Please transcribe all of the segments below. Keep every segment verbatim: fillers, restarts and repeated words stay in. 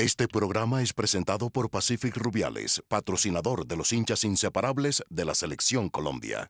Este programa es presentado por Pacific Rubiales, patrocinador de los hinchas inseparables de la Selección Colombia.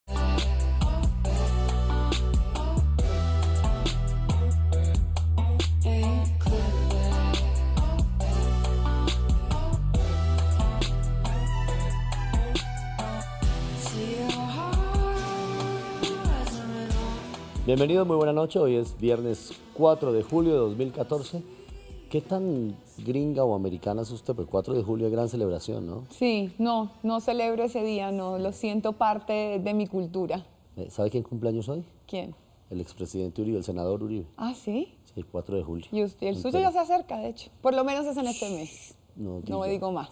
Bienvenidos, muy buena noche. Hoy es viernes cuatro de julio de dos mil catorce. ¿Qué tan gringa o americana es usted? Porque cuatro de julio es gran celebración, ¿no? Sí, no, no celebro ese día, no, lo siento parte de mi cultura. ¿Sabe quién cumpleaños hoy? ¿Quién? El expresidente Uribe, el senador Uribe. ¿Ah, sí? Sí, cuatro de julio. Y usted, el suyo ya se acerca, de hecho. Por lo menos es en este mes. No, no me digo más.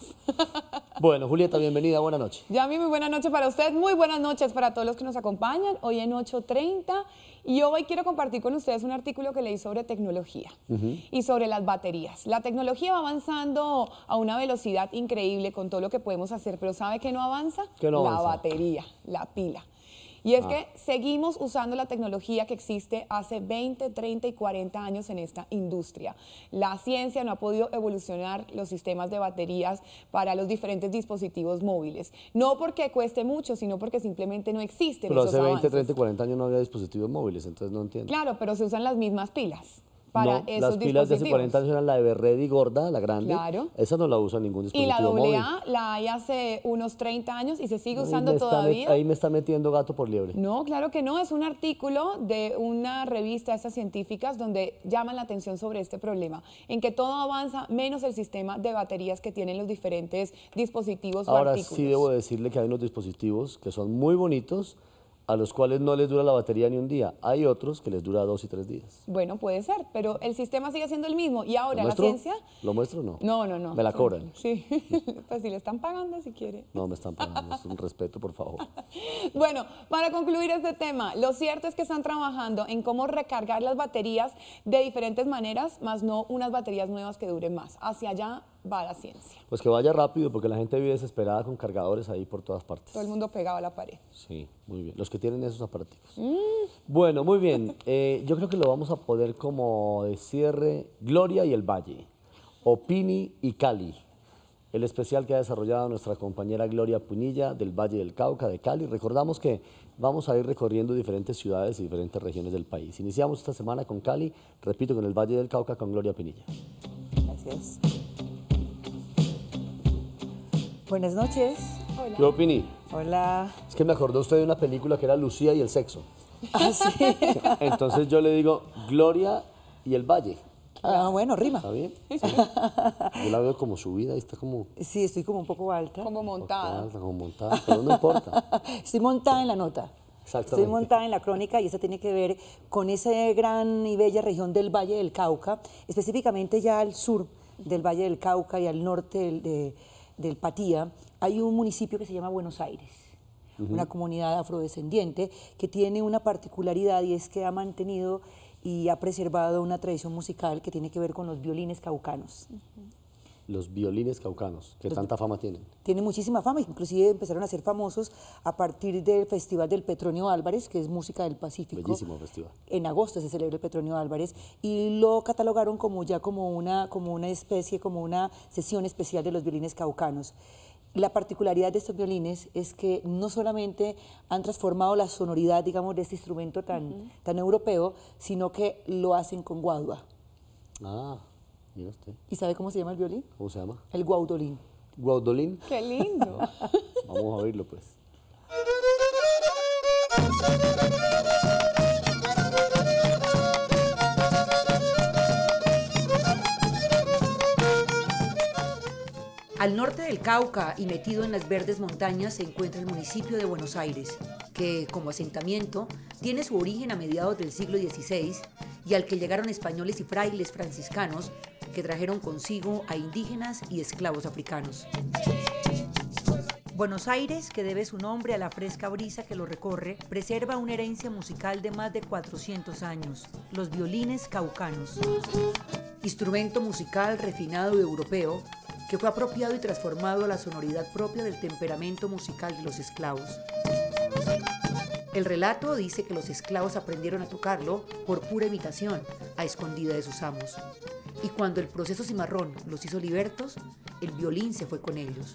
Bueno, Julieta, bienvenida, buenas noches. Ya, muy buena noche para usted, muy buenas noches para todos los que nos acompañan, hoy en ocho treinta, y hoy quiero compartir con ustedes un artículo que leí sobre tecnología uh-huh. y sobre las baterías. La tecnología va avanzando a una velocidad increíble con todo lo que podemos hacer, pero ¿sabe qué no avanza? ¿Qué no avanza? La batería, la pila. Y es ah. que seguimos usando la tecnología que existe hace veinte, treinta y cuarenta años en esta industria. La ciencia no ha podido evolucionar los sistemas de baterías para los diferentes dispositivos móviles. No porque cueste mucho, sino porque simplemente no existen pero esos hace veinte, avances. treinta y cuarenta años no había dispositivos móviles, entonces no entiendo. Claro, pero se usan las mismas pilas. Para no, esos las pilas de hace cuarenta años eran la Everready gorda, la grande. Claro. Esa no la usa ningún dispositivo móvil. Y la doble A móvil. la hay hace unos treinta años y se sigue ahí usando todavía. Ahí me está metiendo gato por liebre. No, claro que no. Es un artículo de una revista de estas científicas donde llaman la atención sobre este problema, en que todo avanza menos el sistema de baterías que tienen los diferentes dispositivos Ahora, o artículos. sí debo decirle que hay unos dispositivos que son muy bonitos, a los cuales no les dura la batería ni un día. Hay otros que les dura dos y tres días. Bueno, puede ser, pero el sistema sigue siendo el mismo. Y ahora la ciencia... ¿Lo muestro o no? No, no, no. ¿Me la cobran? Sí, pues si le están pagando, si quiere. No, me están pagando, es un respeto, por favor. Bueno, para concluir este tema, lo cierto es que están trabajando en cómo recargar las baterías de diferentes maneras, más no unas baterías nuevas que duren más. Hacia allá va la ciencia. Pues que vaya rápido, porque la gente vive desesperada con cargadores ahí por todas partes. Todo el mundo pegado a la pared. Sí, muy bien. Los que tienen esos aparatos. Mm. Bueno, muy bien. Eh, yo creo que lo vamos a poner como de cierre Gloria y el Valle, Opini y Cali. El especial que ha desarrollado nuestra compañera Gloria Punilla del Valle del Cauca, de Cali. Recordamos que vamos a ir recorriendo diferentes ciudades y diferentes regiones del país. Iniciamos esta semana con Cali, repito, con el Valle del Cauca, con Gloria Punilla. Gracias. Buenas noches. Hola. ¿Qué opini? Hola. Es que me acordó usted de una película que era Lucía y el sexo. Ah, sí. Entonces yo le digo Gloria y el Valle. Ah, bueno, rima. ¿Está bien? Sí. Yo la veo como subida y está como... Sí, estoy como un poco alta. Como montada. Alta, como montada, pero no importa. Estoy montada en la nota. Exactamente. Estoy montada en la crónica y esa tiene que ver con esa gran y bella región del Valle del Cauca, específicamente ya al sur del Valle del Cauca y al norte del, de, del Patía. Hay un municipio que se llama Buenos Aires, uh-huh. una comunidad afrodescendiente que tiene una particularidad y es que ha mantenido y ha preservado una tradición musical que tiene que ver con los violines caucanos. Uh-huh. Los violines caucanos, que los, tanta fama tienen. Tienen muchísima fama, inclusive empezaron a ser famosos a partir del Festival del Petronio Álvarez, que es música del Pacífico. Bellísimo festival. En agosto se celebra el Petronio Álvarez y lo catalogaron como ya como una, como una especie, como una sesión especial de los violines caucanos. La particularidad de estos violines es que no solamente han transformado la sonoridad, digamos, de este instrumento tan, uh-huh. tan europeo, sino que lo hacen con guadua. Ah, mira usted. ¿Y sabe cómo se llama el violín? ¿Cómo se llama? El guaudolín. ¿Guaudolín? ¡Qué lindo! Vamos a oírlo, pues. Al norte del Cauca y metido en las verdes montañas se encuentra el municipio de Buenos Aires, que como asentamiento tiene su origen a mediados del siglo dieciséis y al que llegaron españoles y frailes franciscanos que trajeron consigo a indígenas y esclavos africanos. Buenos Aires, que debe su nombre a la fresca brisa que lo recorre, preserva una herencia musical de más de cuatrocientos años, los violines caucanos. Instrumento musical refinado y europeo, que fue apropiado y transformado a la sonoridad propia del temperamento musical de los esclavos. El relato dice que los esclavos aprendieron a tocarlo por pura imitación, a escondida de sus amos. Y cuando el proceso cimarrón los hizo libertos, el violín se fue con ellos.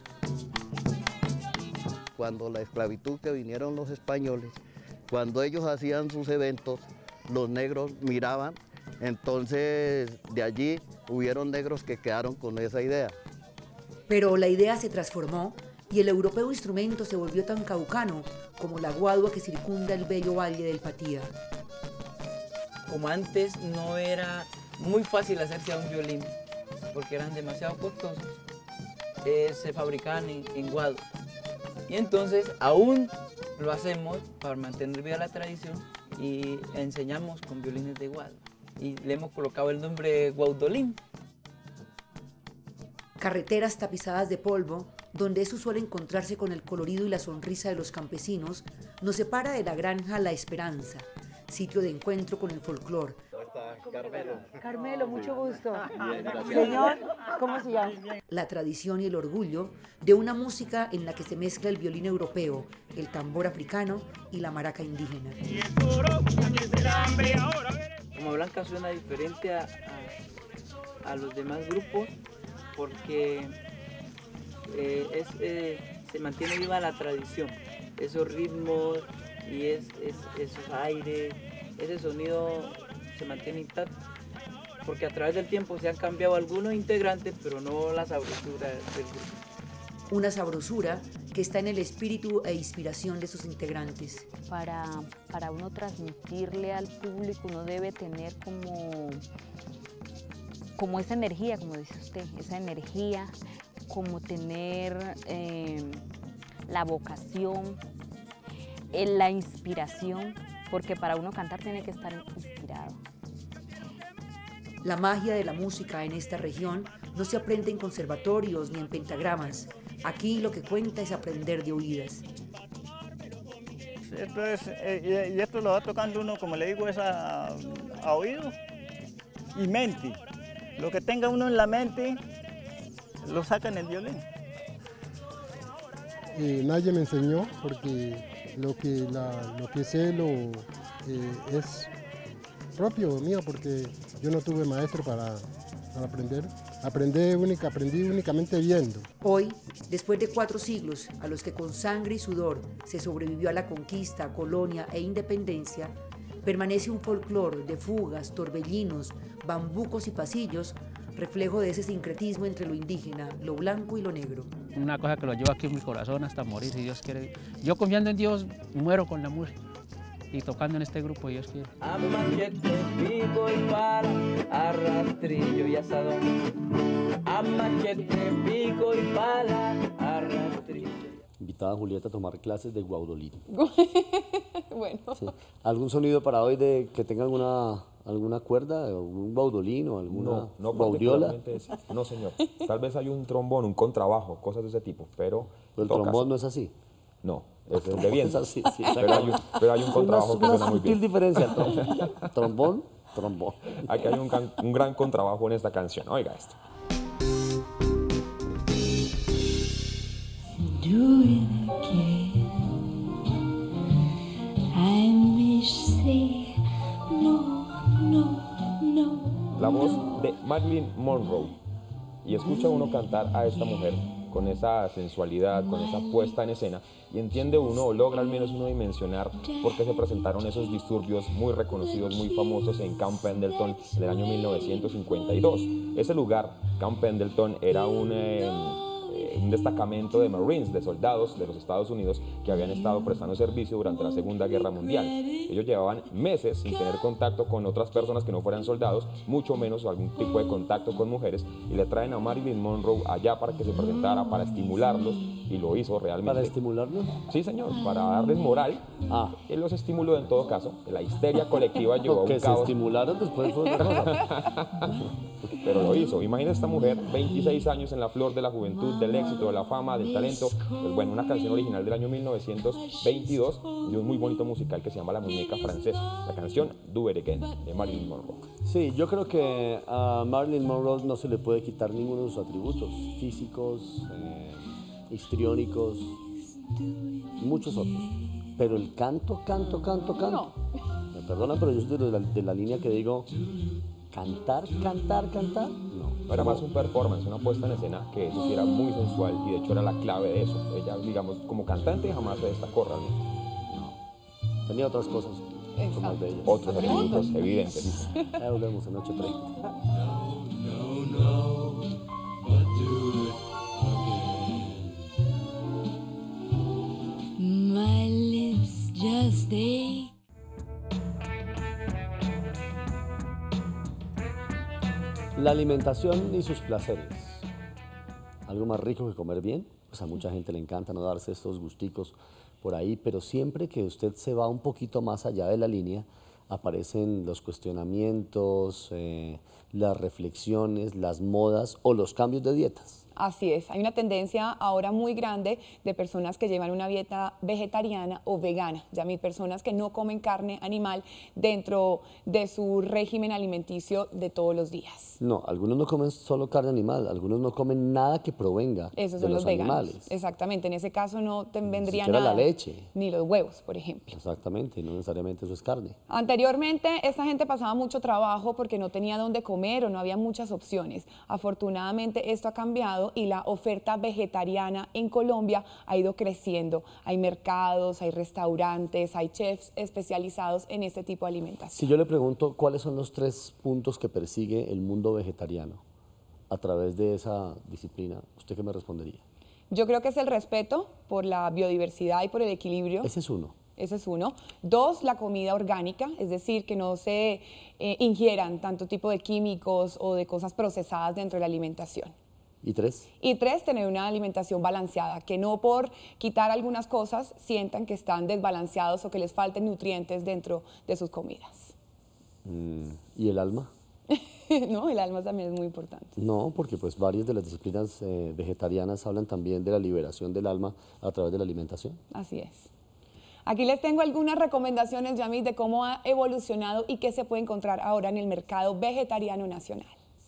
Cuando la esclavitud que vinieron los españoles, cuando ellos hacían sus eventos, los negros miraban, entonces de allí hubieron negros que quedaron con esa idea. Pero la idea se transformó y el europeo instrumento se volvió tan caucano como la guadua que circunda el bello valle del Patía. Como antes no era muy fácil hacerse a un violín, porque eran demasiado costosos, eh, se fabricaban en, en guadua. Y entonces aún lo hacemos para mantener viva la tradición y enseñamos con violines de guadua. Y le hemos colocado el nombre Guaudolín. Carreteras tapizadas de polvo, donde es usual encontrarse con el colorido y la sonrisa de los campesinos, nos separa de la granja La Esperanza, sitio de encuentro con el folclore. Carmelo. Carmelo, mucho gusto. Señor, ¿cómo se llama? La tradición y el orgullo de una música en la que se mezcla el violín europeo, el tambor africano y la maraca indígena. Como Blanca suena diferente a, a, a los demás grupos porque eh, es, eh, se mantiene viva la tradición, esos ritmos y es, es, esos aires, ese sonido se mantiene intacto, porque a través del tiempo se han cambiado algunos integrantes, pero no la sabrosura del grupo. Una sabrosura que está en el espíritu e inspiración de sus integrantes. Para, para uno transmitirle al público, uno debe tener como, como esa energía, como dice usted, esa energía, como tener eh, la vocación, eh, la inspiración, porque para uno cantar tiene que estar inspirado. La magia de la música en esta región no se aprende en conservatorios ni en pentagramas. Aquí lo que cuenta es aprender de oídas. Esto es, eh, y esto lo va tocando uno, como le digo, es a, a oído y mente. Lo que tenga uno en la mente, lo saca en el violín. Eh, nadie me enseñó porque lo que, la, lo que sé lo, eh, es propio mío, porque yo no tuve maestro para, para aprender. Aprendí, única, aprendí únicamente viendo. Hoy, después de cuatro siglos a los que con sangre y sudor se sobrevivió a la conquista, colonia e independencia, permanece un folclore de fugas, torbellinos, bambucos y pasillos, reflejo de ese sincretismo entre lo indígena, lo blanco y lo negro. Una cosa que lo llevo aquí en mi corazón hasta morir, si Dios quiere. Yo confiando en Dios, muero con la música. Y tocando en este grupo, Dios quiere. A machete, pico y pala, a rastrillo y asadón. A machete, pico y pala, a rastrillo. Invitada a Julieta a tomar clases de guaudolín. Bueno. Sí. ¿Algún sonido para hoy de que tenga alguna, alguna cuerda, un guaudolín o alguna no, no guaudiola? No, señor. Tal vez hay un trombón, un contrabajo, cosas de ese tipo, pero... ¿El trombón no es así? No, es el de viento. Es así, sí, pero, hay un, pero hay un contrabajo una, que suena muy bien. Una sutil diferencia. Trombón, trombón, trombón. Aquí hay un, un gran contrabajo en esta canción. Oiga esto. Do it again. I wish say no, no, no. La voz de Marilyn Monroe. Y escucha uno cantar a esta mujer con esa sensualidad, con esa puesta en escena, y entiende uno, o logra al menos uno dimensionar por qué se presentaron esos disturbios muy reconocidos, muy famosos en Camp Pendleton en el año mil novecientos cincuenta y dos. Ese lugar, Camp Pendleton, era un... Eh, un destacamento de Marines, de soldados de los Estados Unidos que habían estado prestando servicio durante la Segunda Guerra Mundial. Ellos llevaban meses sin tener contacto con otras personas que no fueran soldados, mucho menos algún tipo de contacto con mujeres, y le traen a Marilyn Monroe allá para que se presentara, para estimularlos, y lo hizo realmente. ¿Para estimularlos? Sí, señor, para darles moral. Ah. Él los estimuló en todo caso. La histeria colectiva llevó a un que caos. se estimularon después fue otra cosa. Pero lo hizo. Imagina esta mujer, veintiséis años en la flor de la juventud, del éxito, de la fama, del talento. Pues bueno, una canción original del año mil novecientos veintidós de un muy bonito musical que se llama La Muñeca Francesa. La canción Do It Again, de Marilyn Monroe. Sí, yo creo que a Marilyn Monroe no se le puede quitar ninguno de sus atributos físicos, eh, histriónicos, muchos otros. Pero el canto, canto, canto, canto. No. Me perdona, pero yo soy de la, de la línea que digo, cantar, cantar, cantar, no. Era más un performance, una puesta en escena que eso sí era muy sensual y de hecho era la clave de eso. Ella, digamos, como cantante jamás se destacó realmente. No. Tenía otras cosas más bellas. Otros atributos evidentes. Ya volvemos en ocho treinta. My lips just ache. La alimentación y sus placeres. Algo más rico que comer bien. Pues a mucha gente le encanta no darse estos gusticos por ahí, pero siempre que usted se va un poquito más allá de la línea, aparecen los cuestionamientos, eh, las reflexiones, las modas o los cambios de dietas. Así es, hay una tendencia ahora muy grande de personas que llevan una dieta vegetariana o vegana, ya mis personas que no comen carne animal dentro de su régimen alimenticio de todos los días. No, algunos no comen solo carne animal, algunos no comen nada que provenga Esos de son los, los veganos. animales. Exactamente, en ese caso no te vendría siquiera nada. la leche. Ni los huevos, por ejemplo. Exactamente, y no necesariamente eso es carne. Anteriormente, esta gente pasaba mucho trabajo porque no tenía dónde comer o no había muchas opciones. Afortunadamente, esto ha cambiado y la oferta vegetariana en Colombia ha ido creciendo. Hay mercados, hay restaurantes, hay chefs especializados en este tipo de alimentación. Si yo le pregunto cuáles son los tres puntos que persigue el mundo vegetariano a través de esa disciplina, ¿usted qué me respondería? Yo creo que es el respeto por la biodiversidad y por el equilibrio. Ese es uno. Ese es uno. Dos, la comida orgánica, es decir, que no se eh, ingieran tanto tipo de químicos o de cosas procesadas dentro de la alimentación. ¿Y tres? Y tres, tener una alimentación balanceada, que no por quitar algunas cosas sientan que están desbalanceados o que les falten nutrientes dentro de sus comidas. Mm, ¿y el alma? No, el alma también es muy importante. No, porque pues varias de las disciplinas eh, vegetarianas hablan también de la liberación del alma a través de la alimentación. Así es. Aquí les tengo algunas recomendaciones, Yamit, de cómo ha evolucionado y qué se puede encontrar ahora en el mercado vegetariano nacional.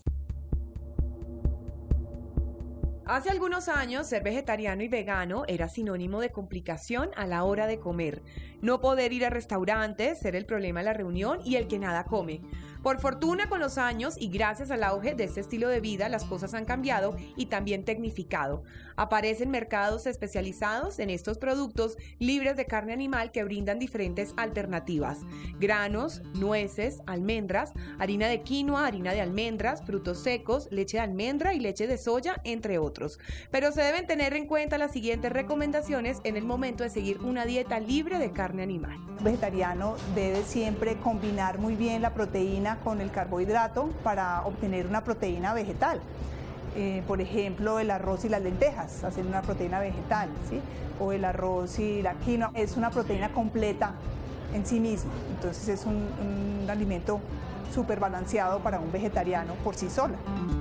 Hace algunos años, ser vegetariano y vegano era sinónimo de complicación a la hora de comer. No poder ir a restaurantes, ser el problema de la reunión y el que nada come. Por fortuna, con los años y gracias al auge de este estilo de vida, las cosas han cambiado y también tecnificado. Aparecen mercados especializados en estos productos libres de carne animal que brindan diferentes alternativas. Granos, nueces, almendras, harina de quinoa, harina de almendras, frutos secos, leche de almendra y leche de soya, entre otros. Pero se deben tener en cuenta las siguientes recomendaciones en el momento de seguir una dieta libre de carne animal. El vegetariano debe siempre combinar muy bien la proteína con el carbohidrato para obtener una proteína vegetal. Eh, por ejemplo, el arroz y las lentejas hacen una proteína vegetal, ¿sí? O el arroz y la quinoa es una proteína completa en sí misma. Entonces es un, un alimento súper balanceado para un vegetariano por sí sola.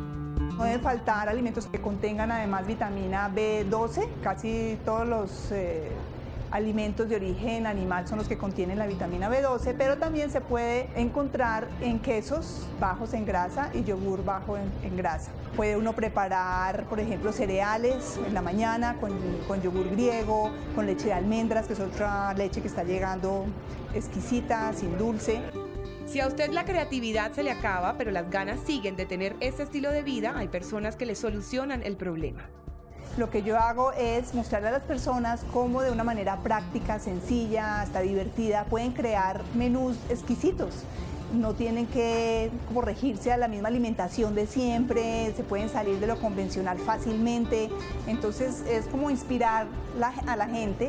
No deben faltar alimentos que contengan además vitamina B doce, casi todos los eh, alimentos de origen animal son los que contienen la vitamina B doce, pero también se puede encontrar en quesos bajos en grasa y yogur bajo en, en grasa. Puede uno preparar, por ejemplo, cereales en la mañana con, con yogur griego, con leche de almendras, que es otra leche que está llegando exquisita, sin dulce. Si a usted la creatividad se le acaba, pero las ganas siguen de tener este estilo de vida, hay personas que le solucionan el problema. Lo que yo hago es mostrarle a las personas cómo de una manera práctica, sencilla, hasta divertida, pueden crear menús exquisitos. No tienen que como regirse a la misma alimentación de siempre, se pueden salir de lo convencional fácilmente. Entonces es como inspirar la, a la gente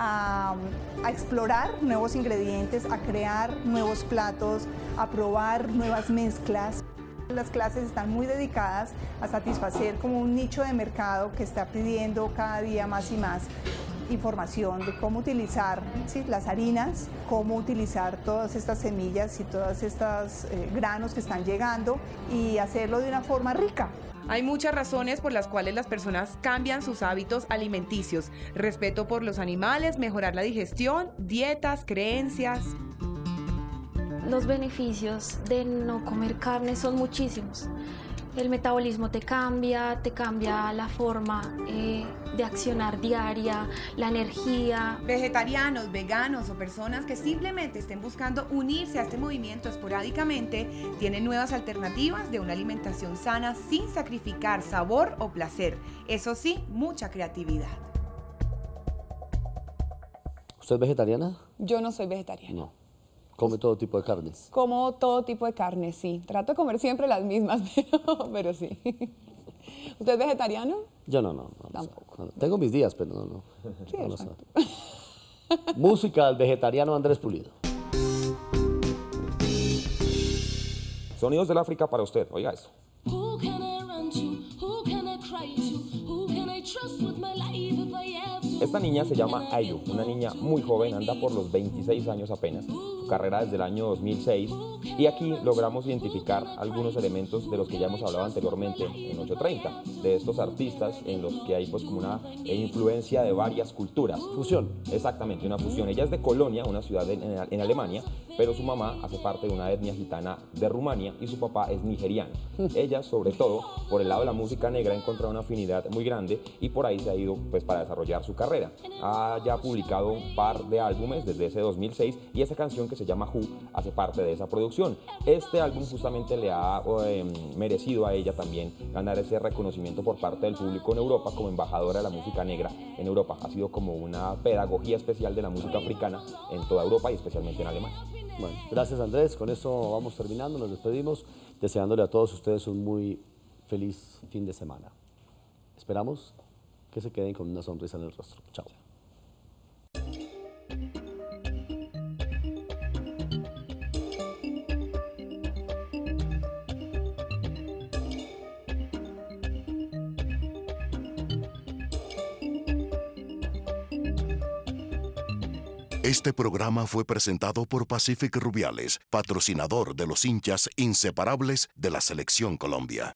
a, a explorar nuevos ingredientes, a crear nuevos platos, a probar nuevas mezclas. Las clases están muy dedicadas a satisfacer como un nicho de mercado que está pidiendo cada día más y más información de cómo utilizar, ¿sí?, las harinas, cómo utilizar todas estas semillas y todos estos eh, granos que están llegando y hacerlo de una forma rica. Hay muchas razones por las cuales las personas cambian sus hábitos alimenticios. Respeto por los animales, mejorar la digestión, dietas, creencias. Los beneficios de no comer carne son muchísimos. El metabolismo te cambia, te cambia la forma eh, de accionar diaria, la energía. Vegetarianos, veganos o personas que simplemente estén buscando unirse a este movimiento esporádicamente tienen nuevas alternativas de una alimentación sana sin sacrificar sabor o placer. Eso sí, mucha creatividad. ¿Usted es vegetariana? Yo no soy vegetariana. No. ¿Come todo tipo de carnes? Como todo tipo de carne, sí. Trato de comer siempre las mismas, pero, pero sí. ¿Usted es vegetariano? Yo no, no. no Tampoco. No, tengo mis días, pero no, no. Sí, no lo sé. Música del vegetariano Andrés Pulido. Sonidos del África para usted. Oiga esto. Esta niña se llama Ayu, una niña muy joven, anda por los veintiséis años apenas, su carrera desde el año dos mil seis, y aquí logramos identificar algunos elementos de los que ya hemos hablado anteriormente en ocho treinta, de estos artistas en los que hay pues como una influencia de varias culturas. Fusión. Exactamente, una fusión. Ella es de Colonia, una ciudad en, en Alemania, pero su mamá hace parte de una etnia gitana de Rumania y su papá es nigeriano. Ella, sobre todo, por el lado de la música negra, ha encontrado una afinidad muy grande y por ahí se ha ido pues para desarrollar su carrera. Ha ya publicado un par de álbumes desde ese dos mil seis y esa canción que se llama Who hace parte de esa producción. Este álbum justamente le ha eh, merecido a ella también ganar ese reconocimiento por parte del público en Europa como embajadora de la música negra en Europa. Ha sido como una pedagogía especial de la música africana en toda Europa y especialmente en Alemania. Bueno, gracias Andrés, con esto vamos terminando, nos despedimos, deseándole a todos ustedes un muy feliz fin de semana. Esperamos que se queden con una sonrisa en el rostro. Chao. Este programa fue presentado por Pacific Rubiales, patrocinador de los hinchas inseparables de la Selección Colombia.